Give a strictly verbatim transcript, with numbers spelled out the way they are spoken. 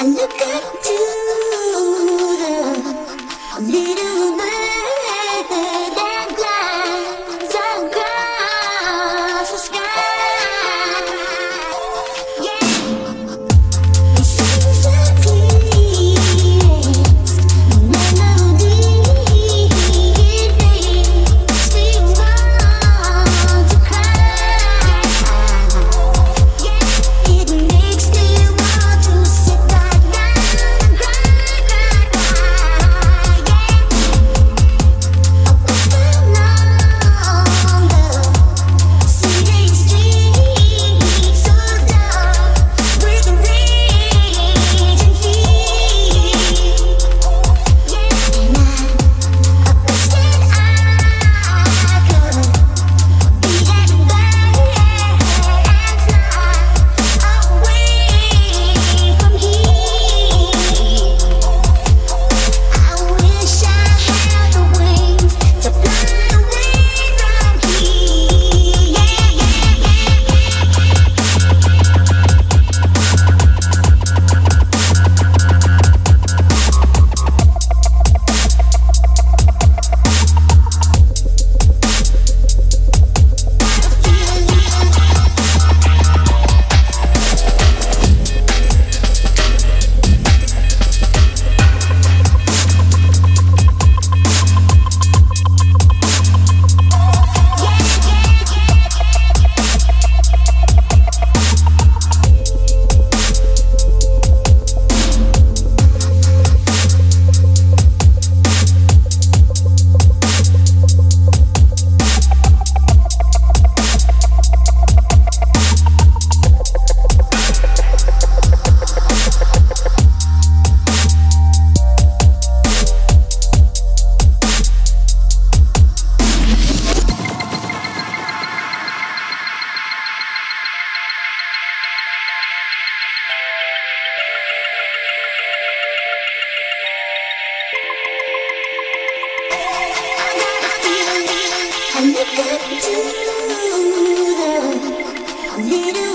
look up to the little bird that glides across the sky. Yeah, it sings a peace melody. It makes me want to cry. Yeah, it makes me want to sit right down and cry, cry, cry. Yeah, along the city streets so dark with rage and fear. Yeah, and I wish that I could be that bird and fly away from here. I wish I had the wings to fly away from here. Yeah, yeah, I look up to the little